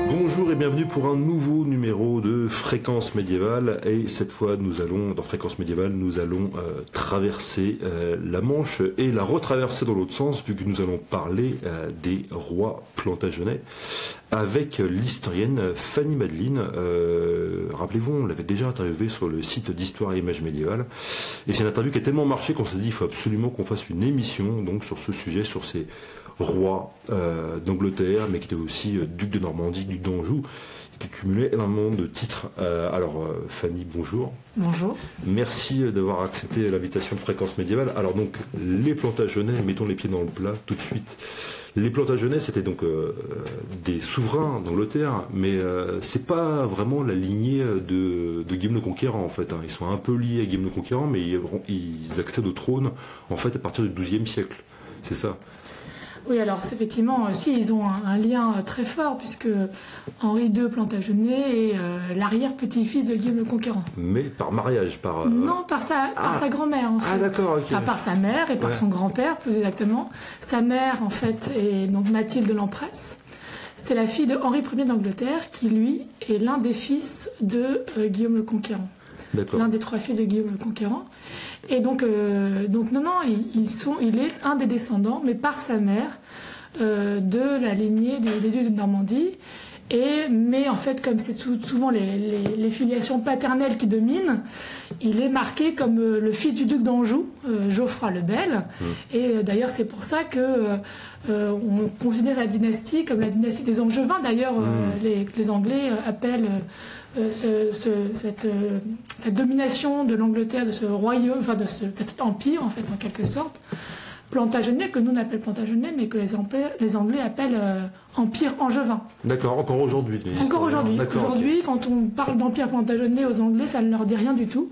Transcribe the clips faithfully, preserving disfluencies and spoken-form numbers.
Bonjour et bienvenue pour un nouveau numéro de Fréquence médiévale. Et cette fois, nous allons, dans Fréquence médiévale, nous allons euh, traverser euh, la Manche et la retraverser dans l'autre sens, vu que nous allons parler euh, des rois plantagenets avec l'historienne Fanny Madeline. Euh, rappelez-vous, on l'avait déjà interviewée sur le site d'Histoire et Images médiévales. Et c'est une interview qui a tellement marché qu'on s'est dit qu'il faut absolument qu'on fasse une émission donc, sur ce sujet, sur ces roi euh, d'Angleterre, mais qui était aussi euh, duc de Normandie, duc d'Anjou, qui cumulait énormément de titres. Euh, alors, euh, Fanny, bonjour. Bonjour. Merci d'avoir accepté l'invitation de Fréquence médiévale. Alors donc, les Plantagenets, mettons les pieds dans le plat tout de suite. Les Plantagenets, c'était donc euh, des souverains d'Angleterre, mais euh, c'est pas vraiment la lignée de, de Guillaume le Conquérant, en fait. Hein. Ils sont un peu liés à Guillaume le Conquérant, mais ils, ils accèdent au trône, en fait, à partir du douzième siècle. C'est ça. Oui, alors effectivement, si ils ont un, un lien très fort, puisque Henri deux Plantagenet est euh, l'arrière-petit-fils de Guillaume le Conquérant. Mais par mariage, par... Euh... Non, par sa, par ah. sa grand-mère, en fait. Ah, d'accord, ok. Enfin, par sa mère et par ouais. son grand-père, plus exactement. Sa mère, en fait, est donc Mathilde Lempresse. C'est la fille de Henri Ier d'Angleterre, qui, lui, est l'un des fils de euh, Guillaume le Conquérant. L'un des trois fils de Guillaume le Conquérant. Et donc, euh, donc non, non, ils sont, il est un des descendants, mais par sa mère, euh, de la lignée des, des ducs de Normandie. Et, mais en fait, comme c'est souvent les, les, les filiations paternelles qui dominent, il est marqué comme euh, le fils du duc d'Anjou, euh, Geoffroy le Bel. Mmh. Et euh, d'ailleurs, c'est pour ça que euh, on considère la dynastie comme la dynastie des Angevins. D'ailleurs, mmh. euh, les, les Anglais appellent euh, ce, ce, cette, euh, cette domination de l'Angleterre, de ce royaume, enfin de ce, cet empire, en fait, en quelque sorte, Plantagenet, que nous on appelle Plantagenet, mais que les Anglais, les Anglais appellent euh, Empire angevin. D'accord, encore aujourd'hui. Encore aujourd'hui. Aujourd'hui, okay. Quand on parle d'Empire Plantagenet aux Anglais, ça ne leur dit rien du tout.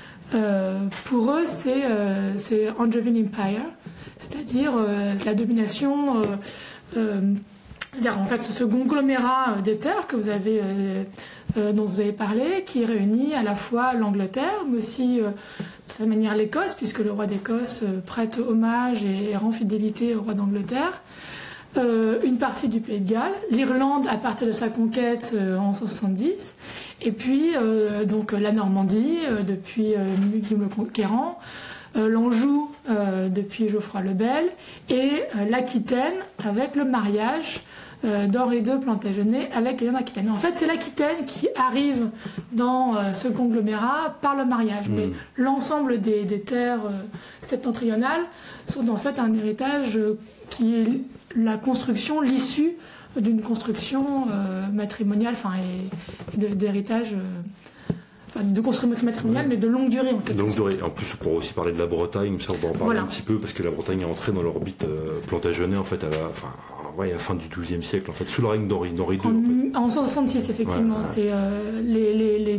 Euh, pour eux, c'est euh, Angevin Empire, c'est-à-dire euh, la domination, euh, euh, c'est-à-dire en fait ce, ce conglomérat des terres que vous avez, euh, euh, dont vous avez parlé, qui réunit à la fois l'Angleterre, mais aussi euh, de certaine manière l'Écosse, puisque le roi d'Écosse euh, prête hommage et, et rend fidélité au roi d'Angleterre. Euh, une partie du Pays de Galles, l'Irlande à partir de sa conquête euh, en soixante-dix, et puis euh, donc la Normandie euh, depuis euh, Guillaume le Conquérant, euh, l'Anjou euh, depuis Geoffroy le Bel, et euh, l'Aquitaine avec le mariage euh, d'Henri deux Plantagenet avec Hélène d'Aquitaine. En fait, c'est l'Aquitaine qui arrive dans euh, ce conglomérat par le mariage, mmh. mais l'ensemble des, des terres euh, septentrionales sont en fait un héritage euh, qui est la construction, l'issue d'une construction euh, matrimoniale, enfin, et, et d'héritage, euh, enfin, de construction matrimoniale, mais de longue durée en quelque sorte. De longue durée. En plus, on pourra aussi parler de la Bretagne, ça on va en parler voilà. un petit peu, parce que la Bretagne est entrée dans l'orbite euh, Plantagenet, en fait, à la, enfin, ouais, à la fin du douzième siècle, en fait, sous le règne d'Henri deux. En, en, fait. en soixante-six, effectivement, ouais, ouais. c'est euh, les... les, les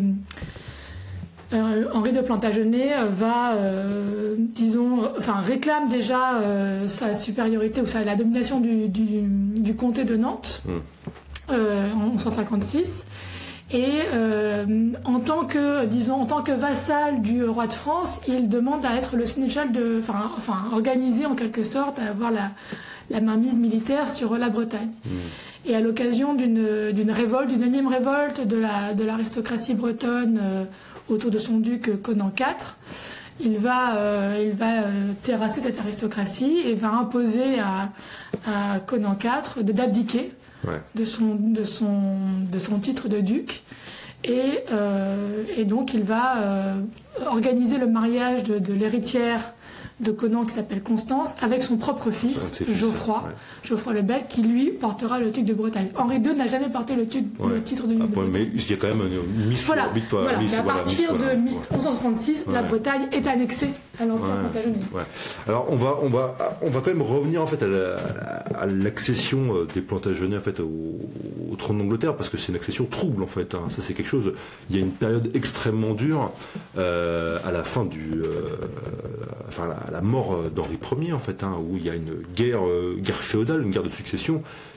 Euh, Henri deux Plantagenet va, euh, disons, enfin réclame déjà euh, sa supériorité ou sa, la domination du, du, du comté de Nantes mmh. euh, en cent cinquante-six. Et euh, en tant que, disons, en tant que vassal du roi de France, il demande à être le sénéchal de, enfin, enfin organisé en quelque sorte, à avoir la, la mainmise militaire sur la Bretagne. Mmh. Et à l'occasion d'une d'une révolte, d'une énième révolte de la de l'aristocratie bretonne. Euh, autour de son duc Conan quatre, il va, euh, il va euh, terrasser cette aristocratie et va imposer à, à Conan quatre d'abdiquer ouais. de, son, de, son, de son titre de duc. Et, euh, et donc il va euh, organiser le mariage de, de l'héritière de Conan qui s'appelle Constance avec son propre fils, Geoffroy, ouais. Geoffroy le Bel, qui lui portera le titre de Bretagne. Henri deux n'a jamais porté le, tu ouais. le titre de, ah, de Bretagne. Mais il y a quand même une mise voilà. sur l'orbite. Voilà. Mais à partir voilà, de mille onze cent soixante-six, ouais. la Bretagne est annexée à l'Empire ouais. Plantagenet. Ouais. Alors on va, on, va, on va quand même revenir en fait à l'accession la, des Plantagenets en fait, au, au trône d'Angleterre, parce que c'est une accession trouble en fait. Hein. Ça c'est quelque chose. Il y a une période extrêmement dure euh, à la fin du, euh, enfin à la mort d'Henri Ier en fait, hein, où il y a une guerre, euh, guerre féodale, une guerre de succession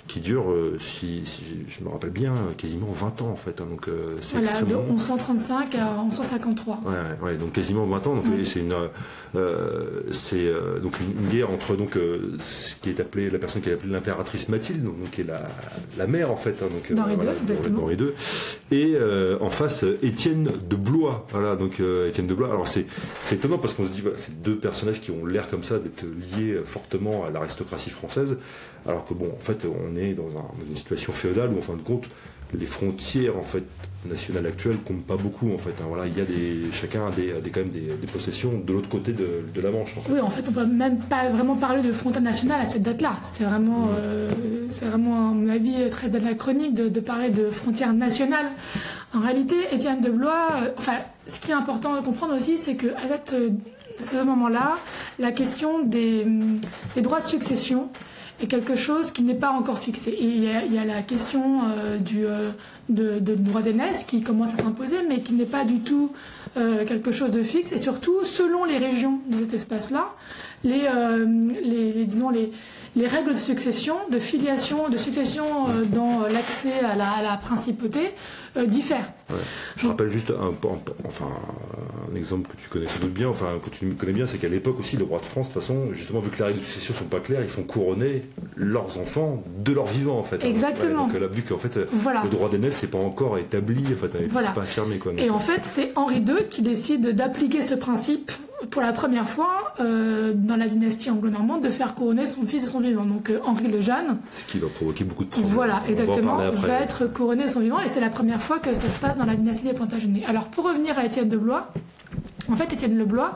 qui dure, euh, si, si je me rappelle bien, quasiment vingt ans en fait. Hein, donc euh, c'est voilà, extrêmement... de onze cent trente-cinq à onze cent cinquante-trois. Ouais, ouais, donc quasiment vingt ans. Donc ouais. c'est une, euh, c'est euh, donc une, une guerre entre donc euh, ce qui est appelé la personne qui est appelée l'impératrice Mathilde, donc, donc qui est la, la mère en fait. Hein, donc d'Henri voilà, deux, deux, et euh, en face Étienne de Blois. Voilà, donc euh, Étienne de Blois. Alors c'est c'est étonnant parce qu'on se dit voilà, c'est deux personnages qui ont l'air comme ça d'être liés fortement à l'aristocratie française. Alors que bon, en fait, on est dans, un, dans une situation féodale où, en fin de compte, les frontières en fait nationales actuelles comptent pas beaucoup. En fait, hein. Voilà, il y a des, chacun a des, a des quand même des, des possessions de l'autre côté de, de la Manche. En fait. Oui, en fait, on peut même pas vraiment parler de frontières nationales à cette date-là. C'est vraiment, mmh. euh, c'est vraiment, à mon avis, très anachronique de, de parler de frontières nationales. En réalité, Étienne de Blois, euh, enfin, ce qui est important à comprendre aussi, c'est que à cette, euh, ce moment-là, la question des, des droits de succession est quelque chose qui n'est pas encore fixé. Et il y a, il y a la question euh, du euh, de, de droit d'aînesse qui commence à s'imposer, mais qui n'est pas du tout euh, quelque chose de fixe. Et surtout, selon les régions de cet espace-là, les, euh, les, les, disons, les, les règles de succession, de filiation, de succession euh, dans l'accès à la, à la principauté euh, diffèrent. Ouais. Je Donc, rappelle juste un, un, enfin, un exemple que tu connais sans doute bien, enfin que tu connais bien, c'est qu'à l'époque aussi, le roi de France, de toute façon, justement, vu que les règles de succession ne sont pas claires, ils font couronner leurs enfants de leur vivant, en fait. Exactement. Ouais, donc là, vu qu'en fait, voilà. le droit d'aînesse n'est pas encore établi, en fait, voilà. c'est pas affirmé. Quoi, donc. Et en fait, c'est Henri deux qui décide d'appliquer ce principe pour la première fois euh, dans la dynastie anglo-normande, de faire couronner son fils de son vivant. Donc euh, Henri le Jeune. Ce qui va provoquer beaucoup de problèmes. Voilà, exactement. Va, va être couronné de son vivant, et c'est la première fois que ça se passe dans la dynastie des Plantagenets. Alors pour revenir à Étienne de Blois, en fait Étienne de Blois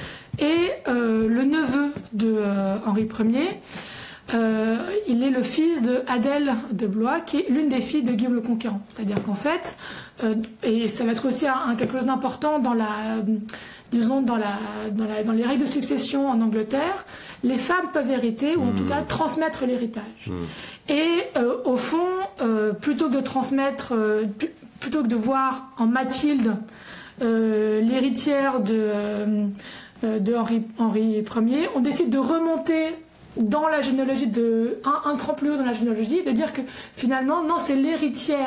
est euh, le neveu de euh, Henri Ier. Euh, il est le fils de Adèle de Blois, qui est l'une des filles de Guillaume le Conquérant. C'est-à-dire qu'en fait, euh, et ça va être aussi un, un, quelque chose d'important dans la, disons dans, la, dans, la, dans les règles de succession en Angleterre, les femmes peuvent hériter, ou en mmh. tout cas transmettre l'héritage. Mmh. Et euh, au fond, euh, plutôt que de transmettre, euh, plutôt que de voir en Mathilde euh, l'héritière de, euh, de Henri, Henri Ier, on décide de remonter dans la généalogie, de un, un cran plus haut dans la généalogie, de dire que finalement, non, c'est l'héritier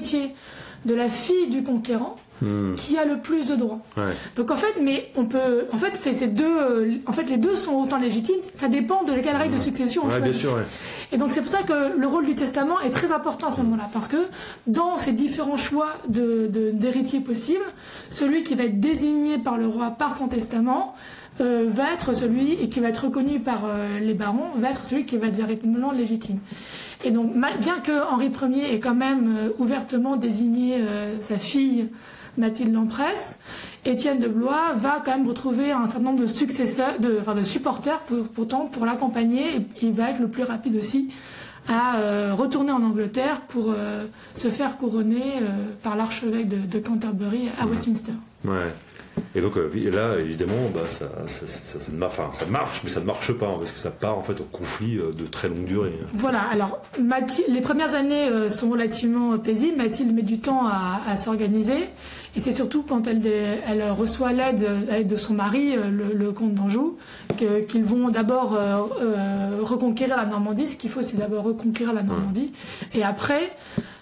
de la fille du conquérant mmh. qui a le plus de droits. Ouais. Donc en fait, mais on peut, en fait, c'est, c'est deux, en fait, les deux sont autant légitimes. Ça dépend de quelle règle mmh. de succession on ouais, choisit. Bien sûr, ouais. Et donc c'est pour ça que le rôle du testament est très important à ce moment-là, parce que dans ces différents choix de, de, d'héritiers possibles, celui qui va être désigné par le roi par son testament Euh, va être celui, et qui va être reconnu par euh, les barons, va être celui qui va être véritablement légitime. Et donc, bien que Henri Ier ait quand même euh, ouvertement désigné euh, sa fille Mathilde Lempresse, Étienne de Blois va quand même retrouver un certain nombre de successeurs, de, enfin de supporters pour, pourtant pour l'accompagner, et il va être le plus rapide aussi à euh, retourner en Angleterre pour euh, se faire couronner euh, par l'archevêque de, de Canterbury à mmh. Westminster. Ouais. Et donc et là, évidemment, bah, ça, ça, ça, ça, ça, enfin, ça marche, mais ça ne marche pas, hein, parce que ça part en fait au conflit de très longue durée. Voilà, alors Mathilde, les premières années euh, sont relativement paisibles. Mathilde met du temps à, à s'organiser, et c'est surtout quand elle, elle reçoit l'aide, l'aide de son mari, le, le comte d'Anjou, que, qu'ils vont d'abord euh, euh, reconquérir la Normandie. Ce qu'il faut, c'est d'abord reconquérir la Normandie, ouais. et après...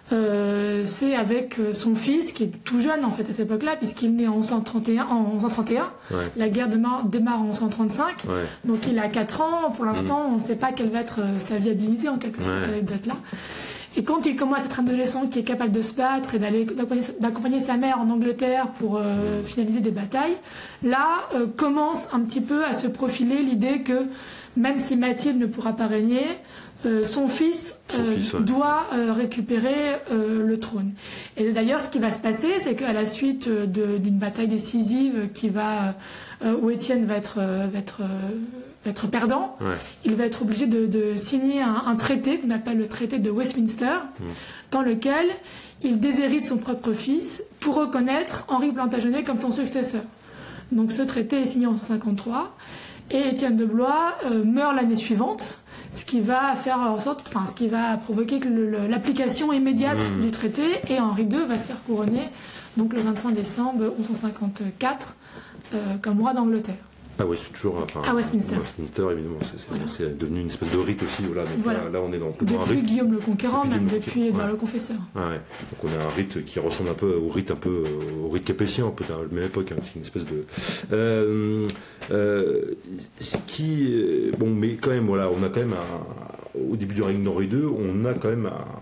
Euh, c'est avec son fils, qui est tout jeune en fait à cette époque-là, puisqu'il est né en onze cent trente et un. En onze cent trente et un. Ouais. La guerre démarre, démarre en onze cent trente-cinq. Ouais. Donc il a quatre ans. Pour l'instant, mmh. on ne sait pas quelle va être sa viabilité en quelque sorte à cette date-là. Et quand il commence à être adolescent, qui est capable de se battre et d'aller d'accompagner sa mère en Angleterre pour euh, finaliser des batailles, là euh, commence un petit peu à se profiler l'idée que même si Mathilde ne pourra pas régner, Euh, son fils, son euh, fils ouais. doit euh, récupérer euh, le trône. Et d'ailleurs, ce qui va se passer, c'est qu'à la suite de, d'une bataille décisive qui va, euh, où Étienne va être, euh, va être, euh, va être perdant, ouais. il va être obligé de, de signer un, un traité qu'on appelle le traité de Westminster, mmh. dans lequel il déshérite son propre fils pour reconnaître Henri Plantagenet comme son successeur. Donc ce traité est signé en cent cinquante-trois, et Étienne de Blois euh, meurt l'année suivante, ce qui va faire en sorte, enfin, ce qui va provoquer que le, le, l'application immédiate mmh. du traité, et Henri deux va se faire couronner donc le vingt-cinq décembre onze cent cinquante-quatre euh, comme roi d'Angleterre. Ah oui, c'est toujours... Enfin, à Westminster. Westminster, évidemment, c'est, c'est, voilà. c'est devenu une espèce de rite aussi. Voilà. Donc voilà. là, là, on est dans, depuis dans un rite. Guillaume le Conquérant, depuis même depuis ouais. dans le Confesseur. Ah ouais. Donc on a un rite qui ressemble un peu au rite, un peu, au rite capétien, un peu à la même époque. Hein. C'est une espèce de... Euh, euh, ce qui... Bon, mais quand même, voilà, on a quand même... Un, au début du règne d'Henri deux, on a quand même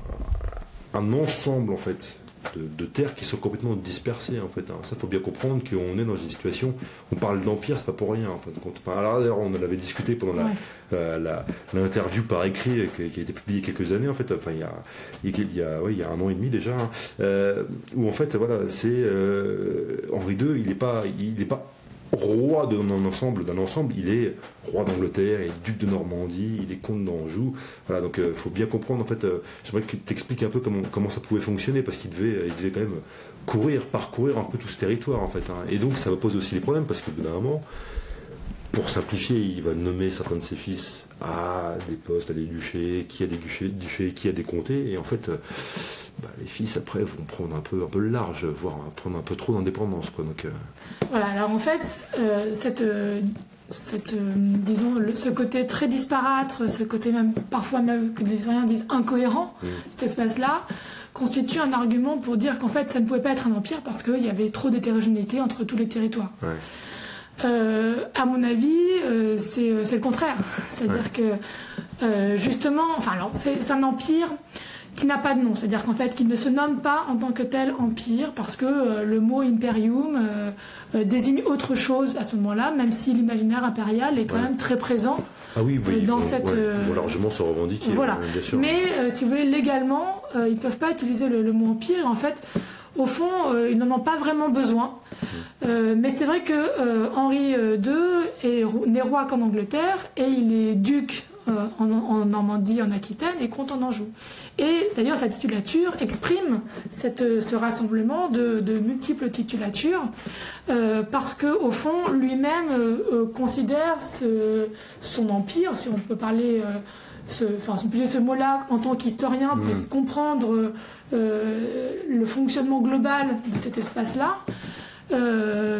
un, un ensemble, en fait... De, de terres qui sont complètement dispersées en fait. Hein. Ça, faut bien comprendre qu'on est dans une situation. On parle d'empire, c'est pas pour rien en fait. Enfin, alors, d'ailleurs, on en avait discuté pendant la, ouais. la, la, l'interview par écrit qui, qui a été publiée il y a quelques années en fait. Enfin, il y a, il y a, ouais, il y a un an et demi déjà, hein. euh, où en fait, voilà, c'est euh, Henri deux. Il n'est pas, il n'est pas roi d'un ensemble, d'un ensemble, il est roi d'Angleterre, il est duc de Normandie, il est comte d'Anjou. Voilà, donc il euh, faut bien comprendre. En fait, euh, j'aimerais que tu t'expliques un peu comment, comment ça pouvait fonctionner, parce qu'il devait, il devait quand même courir, parcourir un peu tout ce territoire, en fait. Hein. Et donc ça va poser aussi des problèmes, parce qu'au bout d'un moment, pour simplifier, il va nommer certains de ses fils à des postes, à des duchés, qui a des duchés, duchés qui a des comtés, et en fait. Euh, Bah, les fils après vont prendre un peu, un peu large, voire prendre un peu trop d'indépendance. Quoi, donc, euh... Voilà, alors en fait, euh, cette, euh, cette, euh, disons, le, ce côté très disparate, ce côté même parfois même que les historiens disent incohérent, mmh. cet espace-là, constitue un argument pour dire qu'en fait ça ne pouvait pas être un empire parce qu'il y avait trop d'hétérogénéité entre tous les territoires. Ouais. Euh, à mon avis, euh, c'est, c'est le contraire. C'est-à-dire ouais. que euh, justement, enfin alors c'est, c'est un empire qui n'a pas de nom, c'est-à-dire qu'en fait, qu'il ne se nomme pas en tant que tel empire, parce que euh, le mot imperium euh, euh, désigne autre chose à ce moment-là, même si l'imaginaire impérial est quand ouais. même très présent ah oui, oui, euh, dans faut, cette... Ouais, euh, ils vont largement se revendiquer, voilà. euh, bien sûr. Mais, euh, si vous voulez, légalement, euh, ils ne peuvent pas utiliser le, le mot empire, en fait, au fond, euh, ils n'en ont pas vraiment besoin. Mmh. Euh, mais c'est vrai que euh, Henri deux est né roi qu'en Angleterre, et il est duc euh, en, en Normandie, en Aquitaine, et comte en Anjou. Et d'ailleurs, sa titulature exprime cette, ce rassemblement de, de multiples titulatures, euh, parce qu'au fond, lui-même euh, considère ce, son empire, si on peut parler, euh, ce, enfin, utiliser ce mot-là en tant qu'historien, pour mmh. comprendre euh, le fonctionnement global de cet espace-là. Euh,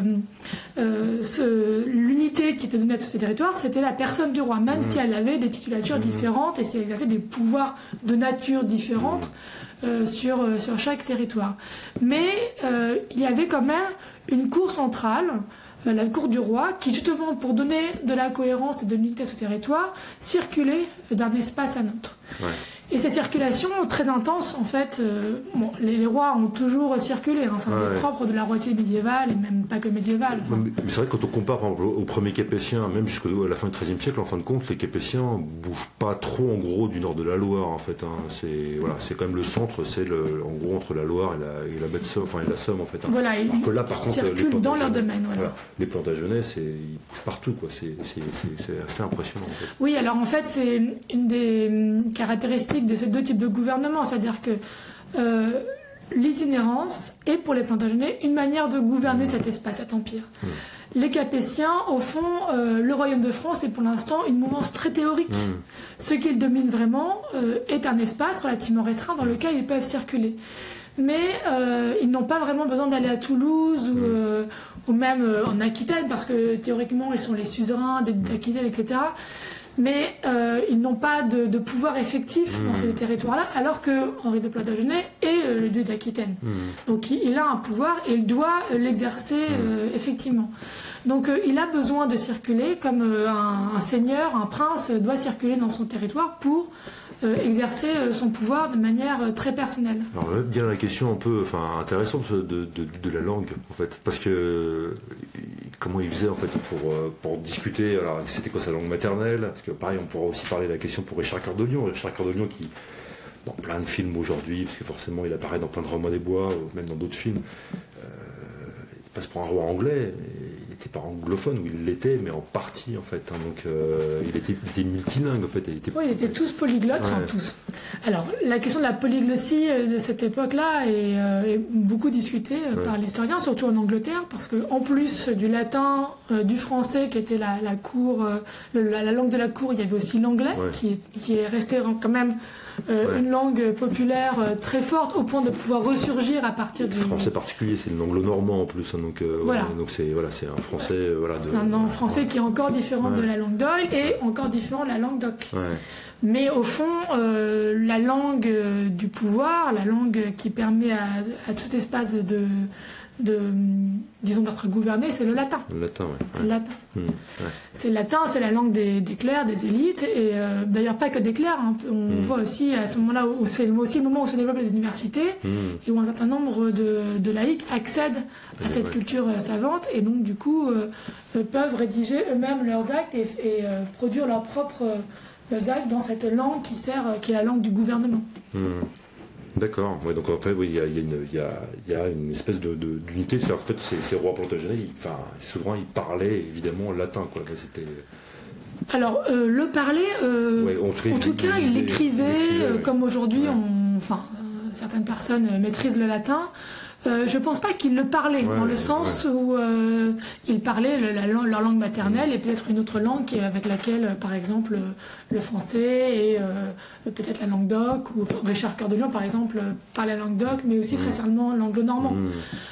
euh, ce, l'unité qui était donnée à tous ces territoires, c'était la personne du roi, même mmh. si elle avait des titulatures mmh. différentes et si elle exerçait des pouvoirs de nature différente mmh. euh, sur, euh, sur chaque territoire. Mais euh, il y avait quand même une cour centrale, euh, la cour du roi, qui justement pour donner de la cohérence et de l'unité à ce territoire, circulait d'un espace à un autre. Ouais. Et cette circulation très intense, en fait, euh, bon, les, les rois ont toujours circulé, hein, c'est un ouais. propre de la royauté médiévale, et même pas que médiévale. Enfin. Mais, mais c'est vrai que quand on compare par exemple, au premier Capétien, même jusqu'à la fin du treizième siècle, en fin de compte, les Capétiens ne bougent pas trop, en gros, du nord de la Loire, en fait. Hein. C'est, voilà, c'est quand même le centre, c'est le, en gros entre la Loire et la, et la baie de Somme, enfin et la Somme, en fait. Hein. Voilà, ils là, par circulent contre, dans leur domaine. Voilà. Voilà. Les Plantagenets, c'est, ils bougent partout, quoi. C'est, c'est, c'est, c'est assez impressionnant, en fait. Oui, alors en fait, c'est une des caractéristiques de ces deux types de gouvernement, c'est-à-dire que euh, l'itinérance est pour les Plantagenets une manière de gouverner mmh. cet espace, cet empire. Mmh. Les Capétiens, au fond, euh, le royaume de France est pour l'instant une mouvance très théorique. Mmh. Ce qu'ils dominent vraiment euh, est un espace relativement restreint dans lequel ils peuvent circuler. Mais euh, ils n'ont pas vraiment besoin d'aller à Toulouse ou, euh, ou même euh, en Aquitaine, parce que théoriquement, ils sont les suzerains d'Aquitaine, et cetera. Mais euh, ils n'ont pas de, de pouvoir effectif mmh. dans ces territoires-là, alors que Henri de Plantagenet est euh, le duc d'Aquitaine. Mmh. Donc il, il a un pouvoir et il doit euh, l'exercer mmh. euh, effectivement. Donc euh, il a besoin de circuler comme euh, un, un seigneur, un prince euh, doit circuler dans son territoire pour euh, exercer euh, son pouvoir de manière euh, très personnelle. Alors là, bien la question un peu, enfin intéressante de, de, de la langue en fait, parce que comment il faisait en fait pour, pour discuter, alors c'était quoi sa langue maternelle, parce que pareil on pourra aussi parler de la question pour Richard Cœur de Lion, Richard Cœur de Lion qui dans plein de films aujourd'hui, parce que forcément il apparaît dans plein de Romains des Bois, ou même dans d'autres films, euh, il passe pour un roi anglais, il n'était pas anglophone, ou il l'était, mais en partie en fait, hein, donc euh, il, était, il était multilingue en fait. Il était... Oui, ils étaient tous polyglottes, ouais. enfin tous. Alors la question de la polyglossie de cette époque-là est, euh, est beaucoup discutée euh, ouais. par les historiens, surtout en Angleterre, parce qu'en plus du latin, euh, du français qui était la, la cour, euh, la, la langue de la cour, il y avait aussi l'anglais ouais. qui, qui est resté quand même euh, ouais. une langue populaire euh, très forte au point de pouvoir ressurgir à partir du... Le français particulier, c'est l'anglo-normand en plus, hein, donc euh, voilà. Ouais, donc c'est voilà, c'est un français euh, voilà. C'est un nom français ouais. qui est encore différent ouais. de la langue d'Oïl et encore différent de la langue d'Oc. Ouais. Mais au fond, euh, la langue euh, du pouvoir, la langue qui permet à, à tout espace de, de disons d'être gouverné, c'est le latin. Le latin, ouais. C'est ouais. le latin. Mmh, ouais. C'est le latin, c'est la langue des, des clercs, des élites, et euh, d'ailleurs pas que des clercs. Hein. On mmh. voit aussi à ce moment-là où c'est aussi le moment où se développent les universités mmh. et où un certain nombre de, de laïcs accèdent à cette ouais. culture euh, savante et donc du coup euh, peuvent rédiger eux-mêmes leurs actes et, et euh, produire leurs propres euh, actes dans cette langue qui sert, euh, qui est la langue du gouvernement. Mmh. D'accord, ouais, donc en fait, oui, il y a, y, a y, a, y a une espèce de, de, d'unité, c'est-à-dire qu'en fait, ces, ces rois Plantagenets, ils, enfin, souvent, ils parlaient évidemment latin, quoi. C'était... Alors, euh, le parler, euh, ouais, en tout cas, il l'écrivait, euh, ouais. comme aujourd'hui, ouais. on, enfin, euh, certaines personnes maîtrisent le latin. Euh, je ne pense pas qu'ils le parlaient, ouais, dans le sens ouais. où euh, ils parlaient le, la, leur langue maternelle et peut-être une autre langue avec laquelle, par exemple, le français et euh, peut-être la langue d'Oc, ou Richard Cœur de Lion, par exemple, parlait la langue d'Oc, mais aussi très certainement l'anglo-normand. Mmh.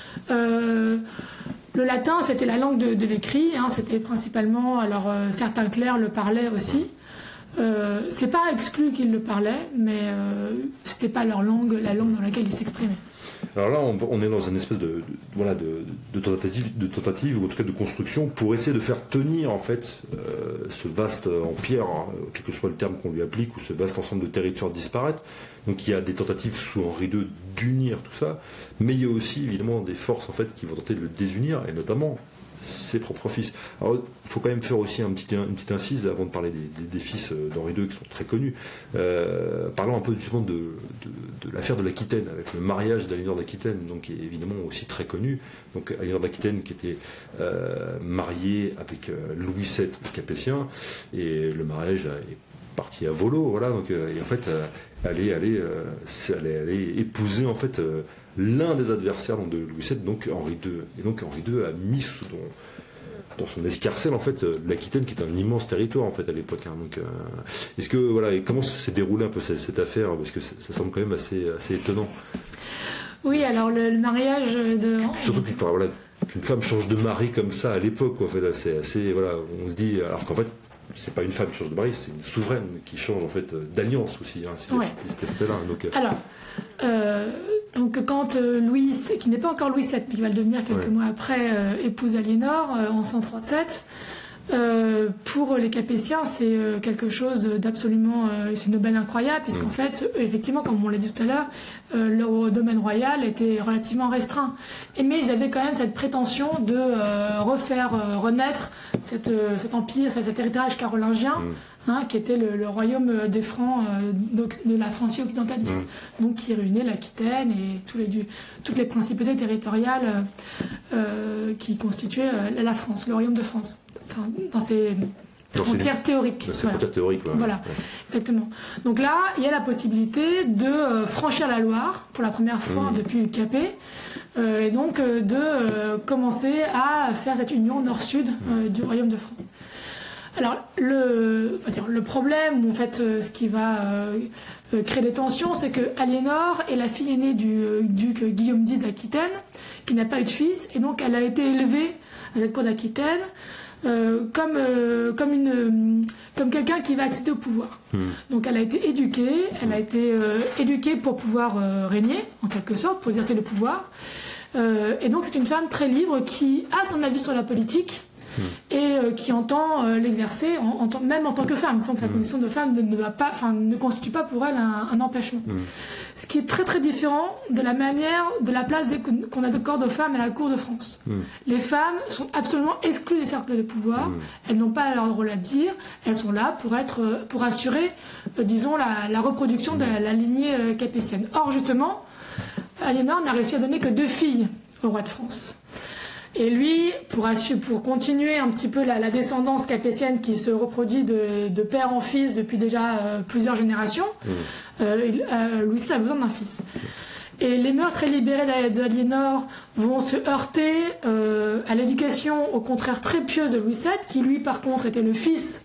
Euh, le latin, c'était la langue de, de l'écrit, hein, c'était principalement, alors euh, certains clercs le parlaient aussi. Euh, c'est pas exclu qu'ils le parlaient, mais euh, c'était pas leur langue, la langue dans laquelle ils s'exprimaient. Alors là, on, on est dans une espèce de, de, voilà, de, de, tentative, de tentative, ou en tout cas de construction, pour essayer de faire tenir en fait euh, ce vaste empire, hein, quel que soit le terme qu'on lui applique, ou ce vaste ensemble de territoires disparaître. Donc il y a des tentatives sous Henri deux d'unir tout ça, mais il y a aussi évidemment des forces en fait qui vont tenter de le désunir, et notamment ses propres fils. Alors il faut quand même faire aussi un petit, une petite incise avant de parler des, des, des fils d'Henri deux qui sont très connus. Euh, parlons un peu justement de, de, de l'affaire de l'Aquitaine, avec le mariage d'Aliénor d'Aquitaine, donc qui est évidemment aussi très connu. Donc Aliénor d'Aquitaine qui était euh, mariée avec euh, Louis sept capétien, et le mariage est parti à volo, voilà. Donc euh, et en fait euh, elle est allée euh, elle est épouser en fait euh, l'un des adversaires de Louis sept, donc Henri deux. Et donc Henri deux a mis sous dans, dans son escarcelle en fait l'Aquitaine, qui est un immense territoire en fait à l'époque. Hein. Donc, euh, est-ce que voilà, et comment s'est déroulée un peu cette, cette affaire, parce que ça, ça semble quand même assez, assez étonnant. Oui, alors le, le mariage de. Surtout qu'une voilà, qu'une femme change de mari comme ça à l'époque, en fait, c'est assez voilà, on se dit, alors qu'en fait. C'est pas une femme qui change de mari, c'est une souveraine qui change en fait d'alliance aussi. Hein, c'est ouais. cet aspect-là. Donc, euh... Alors, euh, donc quand euh, Louis, qui n'est pas encore Louis sept, mais qui va le devenir quelques ouais. mois après, euh, épouse Aliénor euh, en cent trente-sept, euh, pour les Capétiens, c'est euh, quelque chose d'absolument, euh, c'est une aubaine incroyable, puisqu'en mmh. fait, effectivement, comme on l'a dit tout à l'heure, euh, leur domaine royal était relativement restreint. Et, mais ils avaient quand même cette prétention de euh, refaire euh, renaître cette, euh, cet empire, cet héritage carolingien, mmh. hein, qui était le, le royaume des Francs, euh, de la Francie occidentalis, mmh. donc qui réunait l'Aquitaine et tous les, du, toutes les principautés territoriales euh, qui constituaient euh, la France, le royaume de France. Enfin, dans ses frontières dans théoriques. Dans ses voilà. frontières théoriques, ouais. Voilà, ouais. exactement. Donc là, il y a la possibilité de euh, franchir la Loire pour la première fois mmh. depuis Capet, euh, et donc euh, de euh, commencer à faire cette union nord-sud euh, du royaume de France. Alors, le, on va dire, le problème, en fait, euh, ce qui va euh, euh, créer des tensions, c'est que Aliénor est la fille aînée du euh, duc Guillaume dix d'Aquitaine, qui n'a pas eu de fils, et donc elle a été élevée à cette cour d'Aquitaine euh, comme, euh, comme, une, comme quelqu'un qui va accéder au pouvoir. Mmh. Donc elle a été éduquée, elle a été euh, éduquée pour pouvoir euh, régner, en quelque sorte, pour exercer le pouvoir. Euh, et donc c'est une femme très libre qui a son avis sur la politique, Mmh. et euh, qui entend euh, l'exercer en, en, même en tant que femme, sans que sa mmh. condition de femme ne, ne, va pas, ne constitue pas pour elle un, un empêchement. Mmh. Ce qui est très très différent de la manière, de la place qu'on accorde aux femmes à la cour de France. Mmh. Les femmes sont absolument exclues des cercles de pouvoir, mmh. elles n'ont pas leur rôle à dire, elles sont là pour, être, pour assurer, euh, disons, la, la reproduction mmh. de la, la lignée euh, capétienne. Or, justement, Aliénor n'a réussi à donner que deux filles au roi de France. Et lui, pour, pour continuer un petit peu la, la descendance capétienne qui se reproduit de, de père en fils depuis déjà euh, plusieurs générations, mmh. euh, euh, Louis sept a besoin d'un fils. Et les mœurs très libérées d'Aliénor vont se heurter euh, à l'éducation, au contraire, très pieuse de Louis sept, qui lui, par contre, était le fils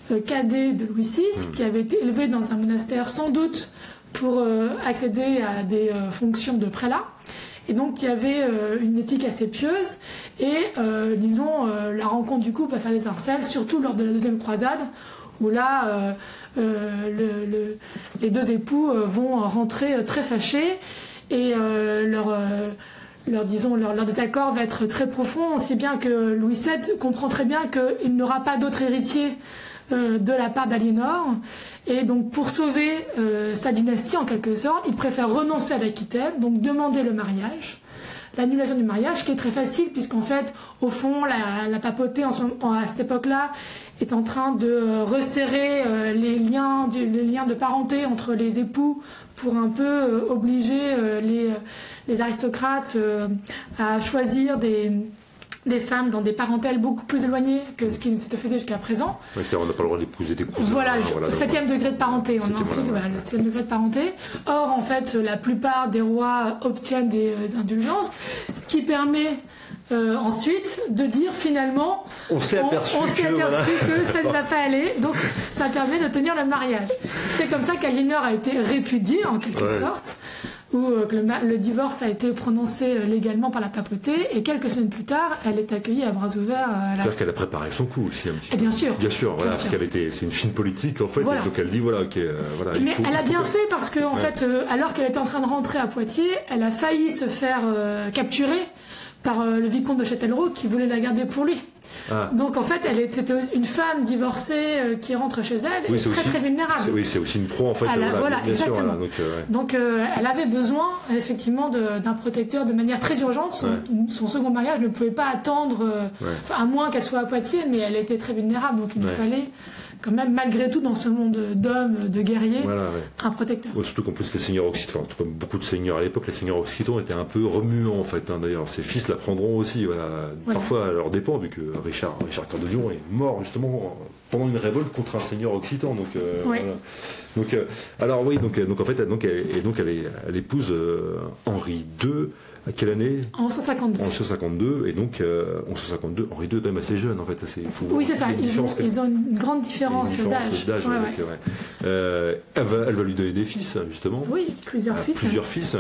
euh, cadet de Louis six, mmh. qui avait été élevé dans un monastère sans doute pour euh, accéder à des euh, fonctions de prélat. Et donc, il y avait euh, une éthique assez pieuse. Et, euh, disons, euh, la rencontre du couple a fait des étincelles, surtout lors de la deuxième croisade, où là, euh, euh, le, le, les deux époux euh, vont rentrer euh, très fâchés. Et euh, leur, euh, leur, disons, leur, leur désaccord va être très profond, aussi bien que Louis sept comprend très bien qu'il n'aura pas d'autre héritier euh, de la part d'Aliénor. Et donc, pour sauver euh, sa dynastie, en quelque sorte, il préfère renoncer à l'Aquitaine, donc demander le mariage, l'annulation du mariage, qui est très facile, puisqu'en fait, au fond, la, la papauté, en, en, à cette époque-là, est en train de euh, resserrer euh, les, liens du, les liens de parenté entre les époux pour un peu euh, obliger euh, les, les aristocrates euh, à choisir des... des femmes dans des parentèles beaucoup plus éloignées que ce qui ne s'était fait jusqu'à présent. Ouais, on n'a pas le droit d'épouser des cousins. Voilà, hein, voilà septième degré de parenté, on a voilà, voilà, le septième degré de parenté. Or, en fait, la plupart des rois obtiennent des euh, indulgences, ce qui permet euh, ensuite de dire finalement, on s'est aperçu, on, on que, s'est aperçu voilà. que ça ne va pas aller, donc ça permet de tenir le mariage. C'est comme ça qu'Aliénor a été répudiée en quelque ouais. sorte, où euh, le, le divorce a été prononcé euh, légalement par la papauté, et quelques semaines plus tard, elle est accueillie à bras ouverts. Euh, C'est-à-dire la... qu'elle a préparé son coup aussi un petit peu. Et bien sûr. Bien sûr, voilà, bien parce sûr. qu'elle était, c'est une fine politique en fait, voilà. donc elle dit voilà, ok, euh, voilà. Mais il faut, elle a il bien faut... fait parce que en ouais. fait, euh, alors qu'elle était en train de rentrer à Poitiers, elle a failli se faire euh, capturer par euh, le vicomte de Châtellerault qui voulait la garder pour lui. Ah. Donc en fait, elle est, c'était une femme divorcée euh, qui rentre chez elle, oui, et très aussi, très vulnérable. C'est, oui, c'est aussi une proie en fait. Elle a, voilà, voilà, bien exactement. Sûr, voilà, donc, euh, ouais. donc euh, elle avait besoin effectivement de, d'un protecteur de manière très urgente. Son, ouais. son second mariage ne pouvait pas attendre, euh, ouais. à moins qu'elle soit à Poitiers, mais elle était très vulnérable, donc il ouais. lui fallait quand même, malgré tout, dans ce monde d'hommes, de guerriers, voilà, ouais. un protecteur. Ouais, surtout qu'en plus, les seigneurs occitans, enfin, comme beaucoup de seigneurs à l'époque, les seigneurs occitans étaient un peu remuants, en fait. Hein, d'ailleurs, ses fils la prendront aussi, voilà. Voilà. Parfois à leur dépens, vu que Richard, Richard Cœur de Lion est mort, justement, pendant une révolte contre un seigneur occitan. Donc, euh, ouais. voilà. donc euh, alors oui, donc, donc en fait, donc, elle, et donc, elle, est, elle épouse euh, Henri deux. À quelle année ? En mille cent cinquante-deux. En mille cent cinquante-deux, et donc euh, en mille cent cinquante-deux, Henri deux est quand même assez jeune en fait. Assez, faut oui, c'est ça, ils ont, ils ont une grande différence, une différence d'âge. d'âge ouais, ouais. Ouais. Euh, elle, va, elle va lui donner des fils, justement. Oui, plusieurs euh, fils. Plusieurs hein. fils,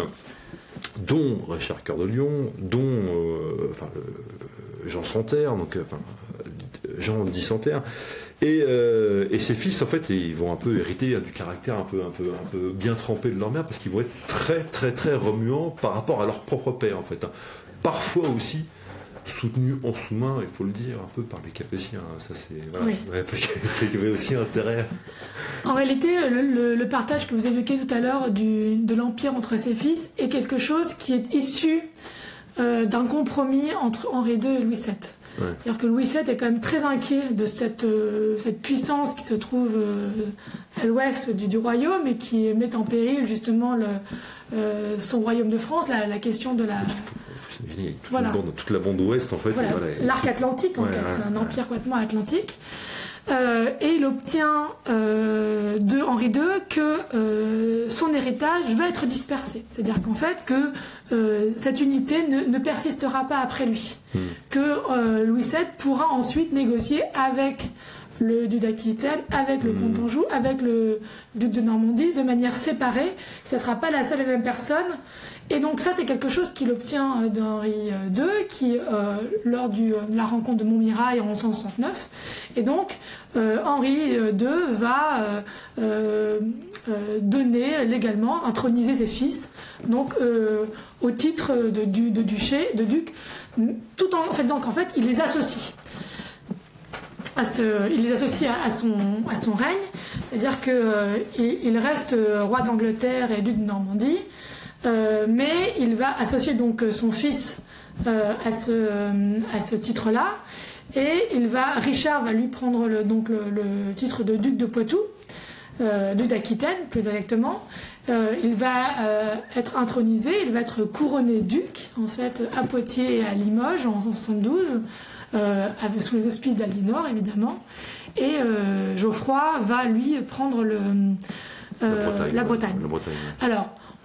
dont Richard Cœur de Lion, dont euh, enfin, le, Jean Santerre, donc enfin, Jean Dix Santerre. Et, euh, et ces fils, en fait, ils vont un peu hériter hein, du caractère un peu, un, peu, un peu bien trempé de leur mère, parce qu'ils vont être très, très, très remuants par rapport à leur propre père, en fait. Hein. Parfois aussi soutenus en sous-main, il faut le dire, un peu par les Capétiens. Hein. Ça, c'est, voilà, oui. ouais, parce qu'il y avait aussi intérêt. En réalité, le, le, le partage que vous évoquiez tout à l'heure du, de l'empire entre ses fils est quelque chose qui est issu euh, d'un compromis entre Henri deux et Louis sept. Ouais. C'est-à-dire que Louis sept est quand même très inquiet de cette, euh, cette puissance qui se trouve euh, à l'ouest du, du royaume et qui met en péril justement le, euh, son royaume de France, la, la question de la... Toute, voilà. bande, toute la bande ouest en fait. Voilà. Voilà. L'arc atlantique en ouais, fait, ouais, c'est un empire ouais. complètement atlantique. Euh, et il obtient euh, de Henri deux que euh, son héritage va être dispersé. C'est-à-dire qu'en fait, que euh, cette unité ne, ne persistera pas après lui. Mmh. Que euh, Louis sept pourra ensuite négocier avec le duc d'Aquitaine, avec le mmh. comte d'Anjou, avec le duc de Normandie, de manière séparée. Ce ne sera pas la seule et même personne. Et donc ça, c'est quelque chose qu'il obtient euh, d'Henri deux, qui, euh, lors du, euh, de la rencontre de Montmirail en mille cent soixante-neuf. Et donc, euh, Henri deux va euh, euh, donner légalement, introniser ses fils, donc euh, au titre de, de, de duché, de duc, tout en, en fait, donc en fait, il les associe. À ce, il les associe à, à, son, à son règne, c'est-à-dire qu'il euh, il reste roi d'Angleterre et duc de Normandie. Euh, mais il va associer donc son fils euh, à ce, euh, à ce titre-là, et il va, Richard va lui prendre le, donc le, le titre de duc de Poitou, euh, duc d'Aquitaine plus exactement. Euh, il va euh, être intronisé, il va être couronné duc en fait à Poitiers et à Limoges en soixante-douze, euh, avec, sous les auspices d'Aliénor évidemment, et euh, Geoffroy va lui prendre le, euh, la Bretagne. La Bretagne. La Bretagne. Alors,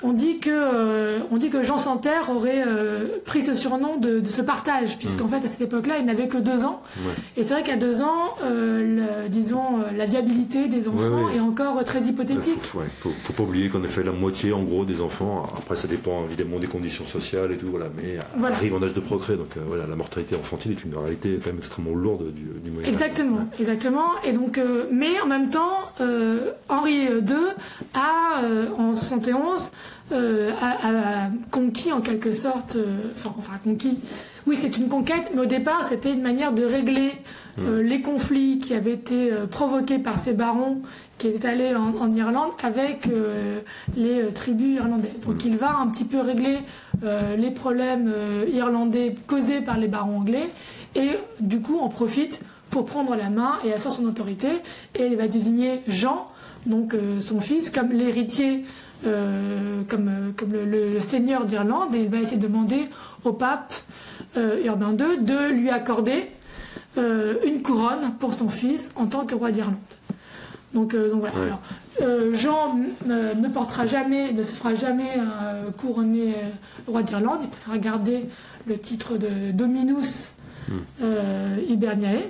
on dit que, euh, on dit que Jean sans Terre aurait euh, pris ce surnom de, de ce partage, puisqu'en mmh. fait, à cette époque-là, il n'avait que deux ans. Ouais. Et c'est vrai qu'à deux ans, euh, le, disons, la viabilité des enfants ouais, ouais. est encore très hypothétique. Il ne faut, faut, faut pas oublier qu'on a fait la moitié, en gros, des enfants. Après, ça dépend évidemment des conditions sociales et tout, voilà, mais voilà. arrive en âge de procréer. Donc, euh, voilà, la mortalité infantile est une réalité quand même extrêmement lourde du, du Moyen-Âge. Exactement, ouais. exactement. Et donc, euh, mais en même temps, euh, Henri deux a, euh, en soixante et onze, Euh, a, a conquis en quelque sorte, euh, enfin, enfin conquis, oui c'est une conquête, mais au départ c'était une manière de régler euh, mmh. les conflits qui avaient été euh, provoqués par ces barons qui étaient allés en, en Irlande avec euh, les euh, tribus irlandaises. Donc mmh. il va un petit peu régler euh, les problèmes euh, irlandais causés par les barons anglais et du coup en profite pour prendre la main et asseoir son autorité, et il va désigner Jean, donc euh, son fils, comme l'héritier Euh, comme, euh, comme le, le, le seigneur d'Irlande, et il va essayer de demander au pape euh, Urbain deux de lui accorder euh, une couronne pour son fils en tant que roi d'Irlande. Donc, euh, donc voilà. Ouais. Alors, euh, Jean euh, ne portera jamais, ne se fera jamais euh, couronner euh, roi d'Irlande. Il préférera garder le titre de Dominus mm. euh, Hiberniae.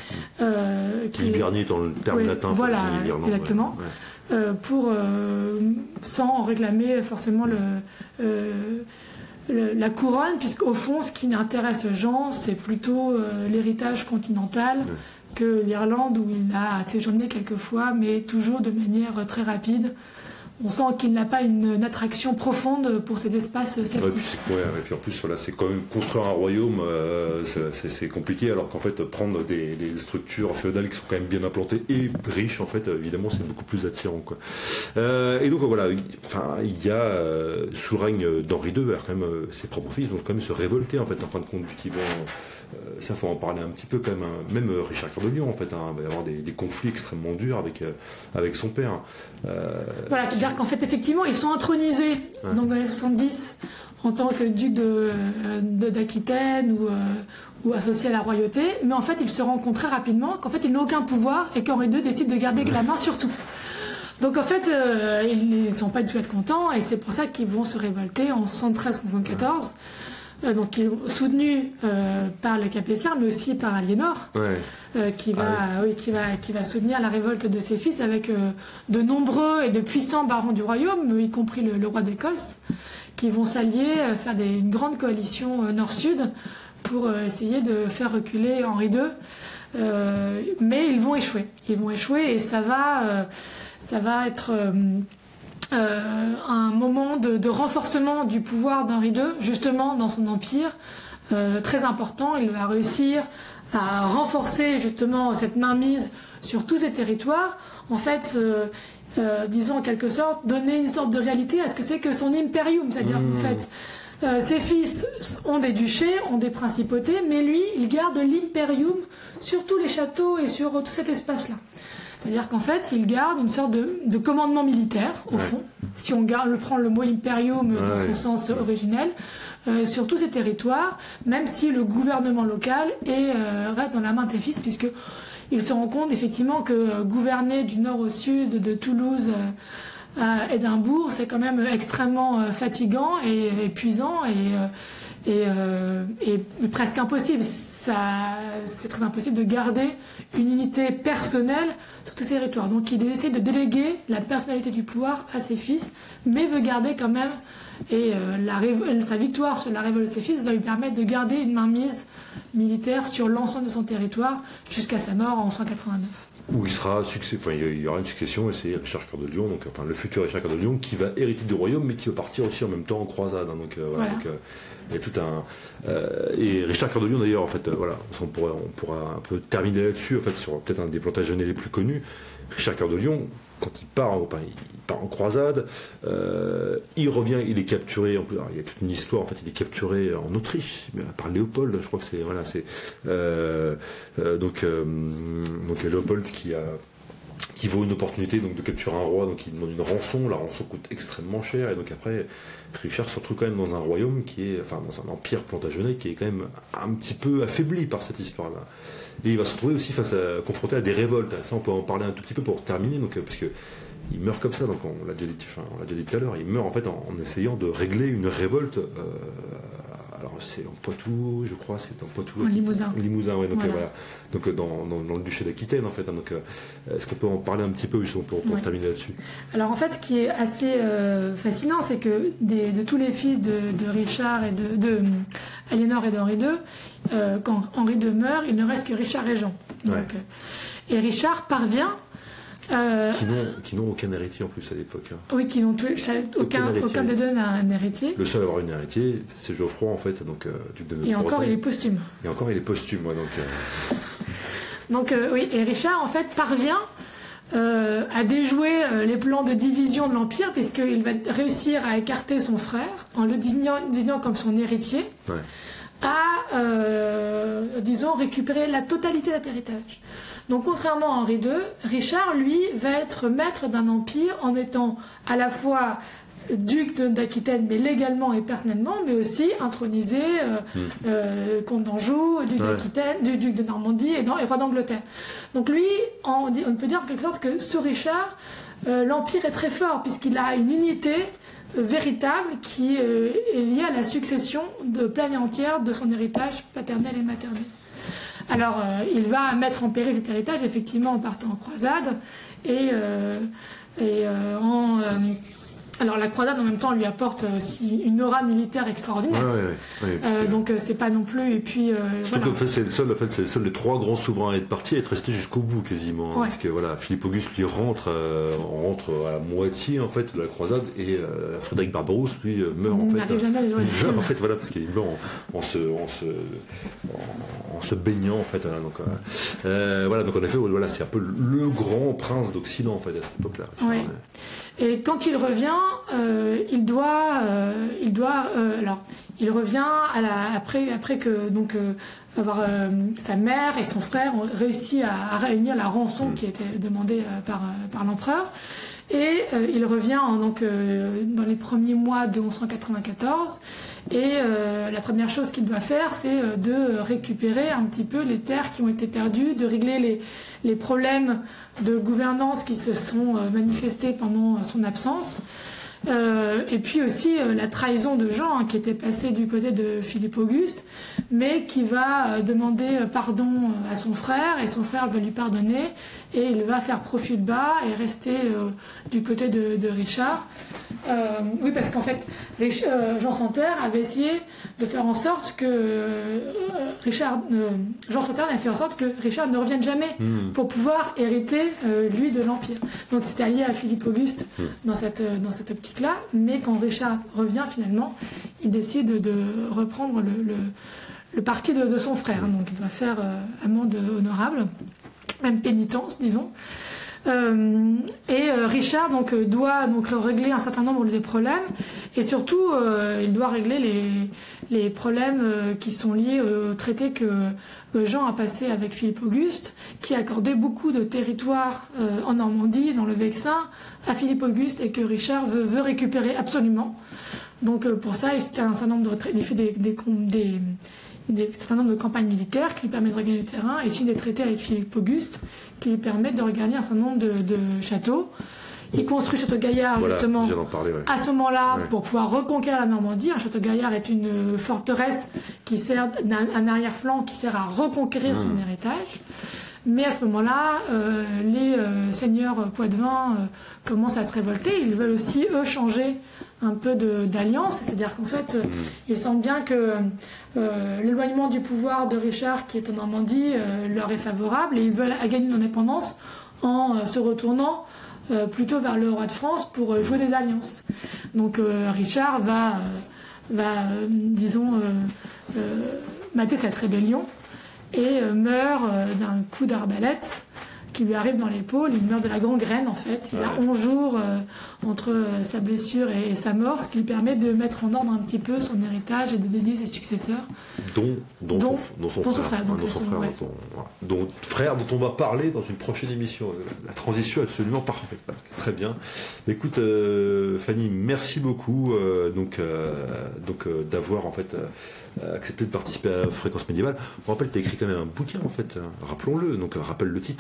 Euh, qui Hiberniae étant le terme ouais, latin. Voilà, exactement. Ouais. Ouais. Euh, pour, euh, sans réclamer forcément le, euh, le, la couronne, puisqu'au fond, ce qui intéresse Jean, c'est plutôt euh, l'héritage continental ouais. que l'Irlande, où il a séjourné quelquefois, mais toujours de manière très rapide. On sent qu'il n'a pas une, une attraction profonde pour ces espaces celtiques. Ouais, puis, ouais, et puis en plus, voilà, c'est quand même construire un royaume, euh, c'est, c'est compliqué, alors qu'en fait, prendre des, des structures féodales qui sont quand même bien implantées et riches, en fait, évidemment, c'est beaucoup plus attirant, quoi. Euh, et donc, voilà, enfin, il y a, euh, sous le règne d'Henri deux, quand même, euh, ses propres fils vont quand même se révolter, en fait, en fin de compte, vu qu'ils vont. Euh, ça, faut en parler un petit peu quand même. Hein. Même euh, Richard Cœur de Lion, en fait, hein, va y avoir des, des conflits extrêmement durs avec euh, avec son père. Euh, voilà, c'est-à-dire qu'en fait, effectivement, ils sont intronisés ouais. donc dans les soixante-dix en tant que duc de, de d'Aquitaine ou euh, ou associé à la royauté, mais en fait, ils se rendent compte très rapidement qu'en fait, ils n'ont aucun pouvoir et qu'Henri deux décide de garder la main sur tout. Donc en fait, euh, ils ne sont pas du tout être contents, et c'est pour ça qu'ils vont se révolter en soixante-treize soixante-quatorze. Euh, donc il est soutenu euh, par les Capétiens, mais aussi par Aliénor, ouais. euh, qui, va, ah, oui. Oui, qui, va, qui va soutenir la révolte de ses fils avec euh, de nombreux et de puissants barons du royaume, y compris le, le roi d'Écosse, qui vont s'allier, euh, faire des, une grande coalition euh, nord-sud pour euh, essayer de faire reculer Henri deux. Euh, mais ils vont échouer. Ils vont échouer et ça va, euh, ça va être... Euh, Euh, un moment de, de renforcement du pouvoir d'Henri deux, justement dans son empire, euh, très important. Il va réussir à renforcer justement cette mainmise sur tous ces territoires. En fait, euh, euh, disons en quelque sorte, donner une sorte de réalité à ce que c'est que son imperium, c'est-à-dire mmh. qu'en fait, euh, ses fils ont des duchés, ont des principautés, mais lui, il garde l'imperium sur tous les châteaux et sur tout cet espace-là. C'est-à-dire qu'en fait, il garde une sorte de, de commandement militaire, au ouais. fond, si on garde, le prend le mot imperium ouais, dans son ouais. sens originel, euh, sur tous ces territoires, même si le gouvernement local est, euh, reste dans la main de ses fils, puisqu'il se rend compte effectivement que euh, gouverner du nord au sud, de Toulouse euh, à Édimbourg, c'est quand même extrêmement euh, fatigant et épuisant, et, euh, et, euh, et presque impossible. Ça, c'est très impossible de garder une unité personnelle sur tous ces territoires. Donc il essaie de déléguer la personnalité du pouvoir à ses fils, mais veut garder quand même, et euh, la révo- sa victoire sur la révolte de ses fils va lui permettre de garder une mainmise militaire sur l'ensemble de son territoire jusqu'à sa mort en cent quatre-vingt-neuf. Où il sera succès, enfin, il y aura une succession, et c'est Richard Cœur de Lion, donc enfin le futur Richard Cœur de Lion, qui va hériter du royaume, mais qui va partir aussi en même temps en croisade. Hein, donc, euh, voilà, voilà. donc euh, il y a tout un euh, et Richard Cœur de Lion d'ailleurs, en fait, euh, voilà, on pourra, on pourra un peu terminer là-dessus, en fait, sur peut-être un des Plantagenets les plus connus. Richard Cœur de Lion, quand il part, en, enfin, il part en croisade, euh, il revient, il est capturé. En plus, alors, il y a toute une histoire. En fait, il est capturé en Autriche par Léopold. Je crois que c'est voilà, c'est euh, euh, donc euh, donc Léopold qui a qui vaut une opportunité donc de capturer un roi. Donc il demande une rançon. La rançon coûte extrêmement cher. Et donc après, Richard se retrouve quand même dans un royaume qui est, enfin, dans un empire plantagenet qui est quand même un petit peu affaibli par cette histoire-là. Et il va se retrouver aussi face à, confronté à des révoltes. Ça, on peut en parler un tout petit peu pour terminer. Donc, parce que il meurt comme ça, donc on l'a déjà dit, enfin, on l'a déjà dit tout à l'heure, il meurt en fait en, en essayant de régler une révolte. Euh, alors c'est en Poitou, je crois, c'est en Poitou. En Limousin. En Limousin, ouais, donc voilà. euh, voilà. Donc dans, dans, dans le duché d'Aquitaine en fait. Hein, donc euh, est-ce qu'on peut en parler un petit peu justement pour, pour ouais. terminer là-dessus? Alors en fait, ce qui est assez euh, fascinant, c'est que des, de tous les fils de, de Richard et de, de Aliénor et d'Henri deux, euh, quand Henri deux meurt, il ne reste que Richard et Jean. Donc, ouais. euh, et Richard parvient. Euh, qui, n'ont, qui n'ont aucun héritier en plus à l'époque. Hein. Oui, qui n'ont tout, aucun, aucun, aucun des deux n'a un héritier. Le seul à avoir un héritier, c'est Geoffroy en fait, donc euh, duc de Bretagne. Et encore, il est posthume. Et encore, il est posthume, ouais, donc. Euh... donc euh, oui, et Richard en fait parvient euh, à déjouer euh, les plans de division de l'Empire, puisqu'il va réussir à écarter son frère en le désignant, désignant comme son héritier, ouais. à, euh, disons, récupérer la totalité de l'héritage. Donc, contrairement à Henri deux, Richard, lui, va être maître d'un empire en étant à la fois duc d'Aquitaine, mais légalement et personnellement, mais aussi intronisé euh, mmh. euh, comte d'Anjou, duc ouais. d'Aquitaine, du duc de Normandie et, et roi d'Angleterre. Donc, lui, on, dit, on peut dire en quelque sorte que sous Richard, euh, l'empire est très fort, puisqu'il a une unité euh, véritable qui euh, est liée à la succession de pleine et entière de son héritage paternel et maternel. Alors, euh, il va mettre en péril cet héritage, effectivement, en partant en croisade. Et, euh, et euh, en... Euh, alors, la croisade, en même temps, lui apporte aussi une aura militaire extraordinaire. Ouais, ouais, ouais, euh, donc, euh, c'est pas non plus... Et puis, euh, surtout voilà. qu'en fait, c'est le seul, en fait, c'est le seul des trois grands souverains à être partis, à être resté jusqu'au bout, quasiment. Hein, ouais. Parce que, voilà, Philippe Auguste, lui, rentre, euh, rentre à la moitié, en fait, de la croisade. Et euh, Frédéric Barberousse, lui, meurt, en il fait. n'arrive jamais à les il meurt, en fait, voilà, parce qu'il meurt en, en, se, en, se, en, en se baignant, en fait. Hein, donc, euh, voilà, donc, en effet, voilà, c'est un peu le grand prince d'Occident, en fait, à cette époque-là. Ouais. Et quand il revient, euh, il doit, euh, il doit, euh, alors, il revient à la, après, après que donc euh, avoir euh, sa mère et son frère ont réussi à, à réunir la rançon qui était demandée euh, par par l'empereur, et euh, il revient en, donc euh, dans les premiers mois de onze cent quatre-vingt-quatorze. Et euh, la première chose qu'il doit faire, c'est euh, de récupérer un petit peu les terres qui ont été perdues, de régler les, les problèmes de gouvernance qui se sont euh, manifestés pendant son absence. Euh, et puis aussi euh, la trahison de Jean, hein, qui était passé du côté de Philippe Auguste, mais qui va euh, demander pardon à son frère, et son frère va lui pardonner, et il va faire profil bas et rester euh, du côté de, de Richard. Euh, oui, parce qu'en fait, Rich, euh, Jean Santerre avait essayé de faire en sorte que euh, Richard, euh, Jean Santerre avait fait en sorte que Richard ne revienne jamais mmh. pour pouvoir hériter euh, lui de l'empire. Donc c'était allié à Philippe Auguste mmh. dans cette dans cette optique-là. Mais quand Richard revient finalement, il décide de reprendre le, le, le parti de, de son frère. Donc il doit faire euh, amende honorable, même pénitence, disons. Euh, et euh, Richard donc doit donc régler un certain nombre de problèmes, et surtout euh, il doit régler les les problèmes euh, qui sont liés au traité que euh, Jean a passé avec Philippe Auguste, qui accordait beaucoup de territoire euh, en Normandie, dans le Vexin, à Philippe Auguste, et que Richard veut, veut récupérer absolument. Donc euh, pour ça, il fait un certain nombre de il fait des, des, des Des, un certain nombre de campagnes militaires qui lui permettent de regagner le terrain, et signe des traités avec Philippe Auguste qui lui permettent de regagner un certain nombre de, de châteaux. Il construit Château Gaillard, voilà, justement, parler, ouais. à ce moment-là, ouais. pour pouvoir reconquérir la Normandie. Un Château Gaillard est une forteresse qui sert d'un arrière-flanc qui sert à reconquérir mmh. son héritage. Mais à ce moment-là, euh, les euh, seigneurs poitevins euh, commencent à se révolter. Ils veulent aussi, eux, changer un peu d'alliance. C'est-à-dire qu'en fait, mmh. ils sentent bien que euh, l'éloignement du pouvoir de Richard, qui est en Normandie, euh, leur est favorable, et ils veulent gagner une indépendance en euh, se retournant euh, plutôt vers le roi de France pour euh, jouer des alliances. Donc euh, Richard va, euh, va euh, disons, euh, euh, mater cette rébellion, et euh, meurt euh, d'un coup d'arbalète qui lui arrive dans l'épaule. Il meurt de la gangrène, en fait. Il ouais. a onze jours euh, entre euh, sa blessure et, et sa mort, ce qui lui permet de mettre en ordre un petit peu son héritage et de dédier ses successeurs. Dont, dont, dont, son, dont son dont frère. Son frère, donc dont son frère, ouais. dont, voilà. dont, frère dont on va parler dans une prochaine émission. La transition est absolument parfaite. Très bien. Écoute, euh, Fanny, merci beaucoup euh, donc, euh, donc euh, d'avoir en fait euh, accepté de participer à Fréquence Médiévale. On rappelle, tu as écrit quand même un bouquin, en fait. Hein, rappelons-le. Donc, rappelle le titre, en fait, hein,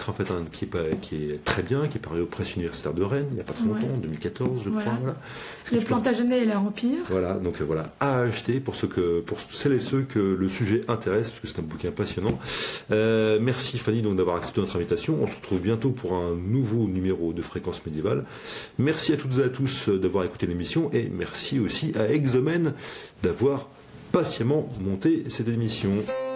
qui est, pas, qui est très bien, qui est paru aux presses universitaires de Rennes il n'y a pas très longtemps, en ouais. deux mille quatorze, je voilà. crois. Voilà. Les Plantagenets et leur empire. Voilà, donc euh, voilà, à acheter pour ceux que, pour celles et ceux que le sujet intéresse, parce que c'est un bouquin passionnant. Euh, merci Fanny donc d'avoir accepté notre invitation. On se retrouve bientôt pour un nouveau numéro de Fréquence Médiévale. Merci à toutes et à tous d'avoir écouté l'émission et merci aussi à Exomen d'avoir patiemment monté cette émission.